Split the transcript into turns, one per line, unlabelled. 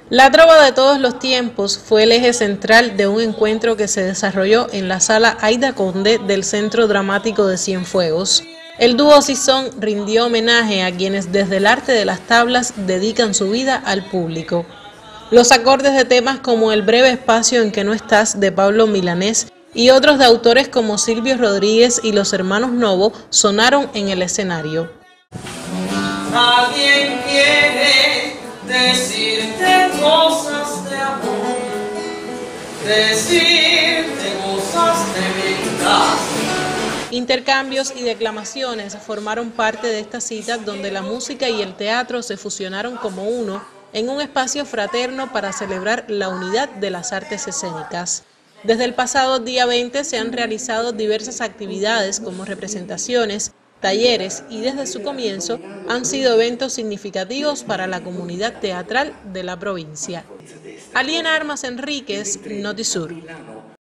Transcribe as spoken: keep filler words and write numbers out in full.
La trova de todos los tiempos fue el eje central de un encuentro que se desarrolló en la sala Aida Conde del Centro Dramático de Cienfuegos. El dúo Sison rindió homenaje a quienes desde el arte de las tablas dedican su vida al público. Los acordes de temas como El breve espacio en que no estás de Pablo Milanés y otros de autores como Silvio Rodríguez y los hermanos Novo sonaron en el escenario.
Alguien quiere decirte cosas de amor, decirte cosas de verdad.
Intercambios y declamaciones formaron parte de esta cita donde la música y el teatro se fusionaron como uno en un espacio fraterno para celebrar la unidad de las artes escénicas. Desde el pasado día veinte se han realizado diversas actividades como representaciones, talleres y desde su comienzo han sido eventos significativos para la comunidad teatral de la provincia. Aliena Armas Enríquez, Notisur.